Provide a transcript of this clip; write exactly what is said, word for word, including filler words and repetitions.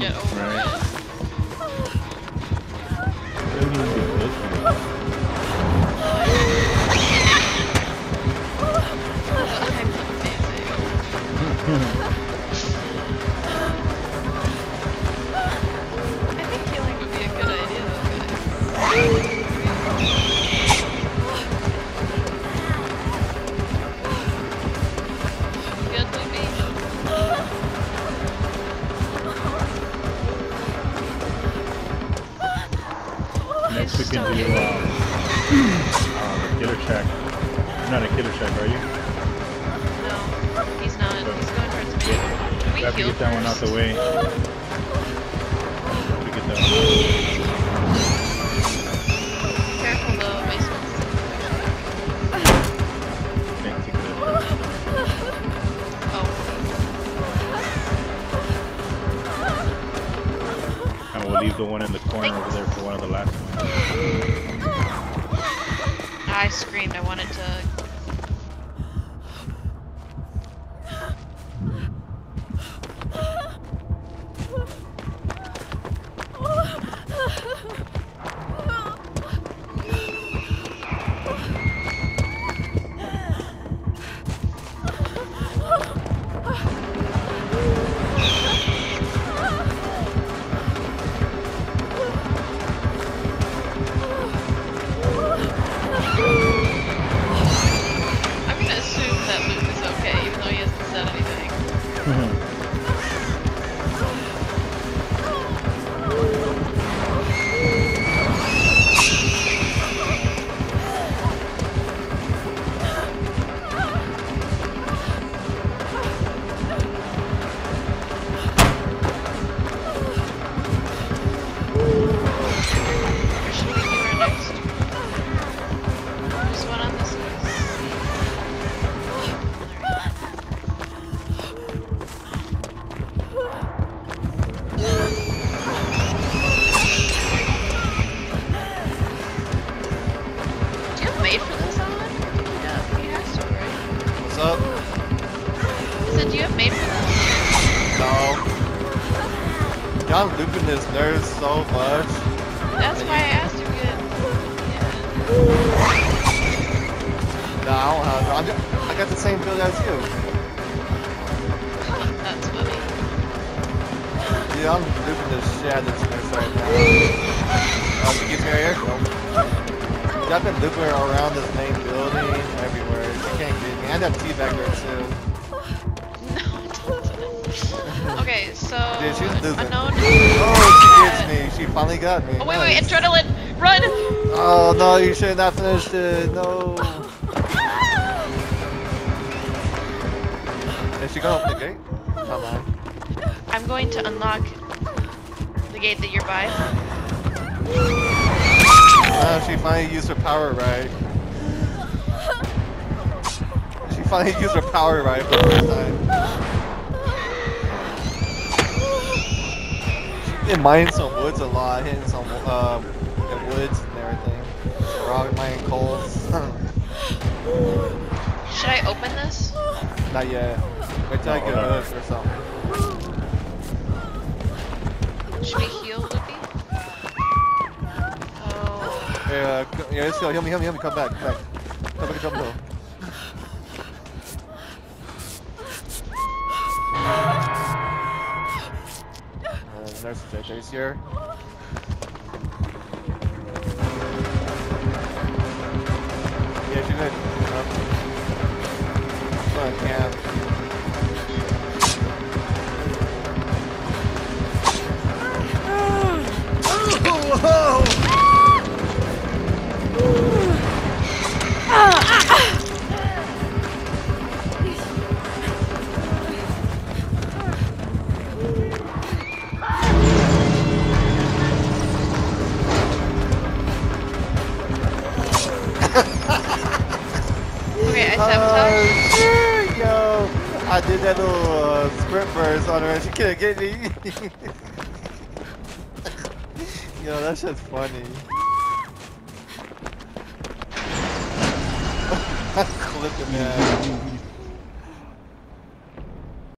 get over right. it. It doesn't even get close to you. I think healing would be a good idea though, guys. Good, Loopy? Next we can do uh, uh, the killer shack. You're not a killer shack, are you? No, he's not. He's going towards me. Can we We have to heal get that one out first? the way. We get that one. Careful though, basements. Can't take that. Oh. And we'll leave the one in the corner over there for one of the last ones. I screamed. I wanted to. I'm gonna assume that Luke is okay, even though he hasn't said anything. Where should we do our next? There's one on this Do you have made for this on? Yeah, he has to, right? What's up? I said, do you have made for this? No. Y'all looping this nerd so much. That's why I asked you good. Nah, I don't have. I'm just, I got the same build as you. Yeah. That's funny. Dude, I'm looping the shit out of this nerd right now. Oh, you get me right here? Nope. Dude, I've been looping around this main building everywhere. You can't get me. And that T-back there too. Okay, so Dude, she's looping. unknown. Oh, she gets me. She finally got me. Oh wait, Nice. wait, adrenaline, run! Oh no, you should not finished it. No. Is she gonna open the gate? Come on. I'm going to unlock the gate that you're by. Oh, she finally used her power right. She finally used her power right for the first time. She's been mining some woods a lot, hitting some um, the woods and everything. Rock mining coals. Should I open this? Not yet. Wait till I No, get a hold on. hook or something. Should we heal, Loopy? Oh. Hey, uh, co- yeah, let's go. Heal me, heal me, heal me. Come back, come back. Come back, come back. Uh, nurse is right there. He's here. Yeah, she's good. Come on, Cam. Okay, I sabotaged. Oh, shit, yo. I did that little uh, sprint burst on her and she couldn't get me. Yo, that shit's funny. I'm clipping that.